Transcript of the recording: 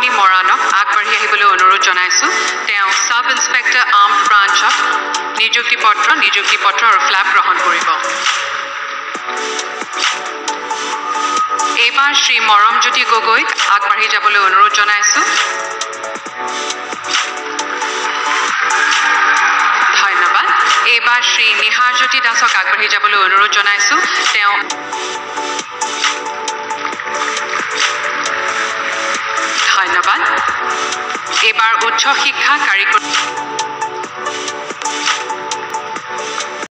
শিৱমণি মৰাণক আগবাঢ়ি আহিবলৈ অনুৰোধ জনাইছোঁ তেওঁ সাব ইন্সপেক্টৰ আৰ্মড ব্ৰাঞ্চত নিযুক্তি পত্ৰ আৰু ফ্ল্যাগ গ্ৰহণ কৰিব এইবাৰ শ্ৰী মৰমজ্যোতি গগৈক আগবাঢ়ি যাবলৈ অনুৰোধ জনাইছোঁ ধন্যবাদ এইবাৰ শ্ৰী নিহাৰজ্যোতি দাসক আগবাঢ়ি যাবলৈ অনুৰোধ জনাইছোঁ তেওঁ ধন্যবাদ এইবাৰ উচ্চ শিক্ষা কাৰিকৰী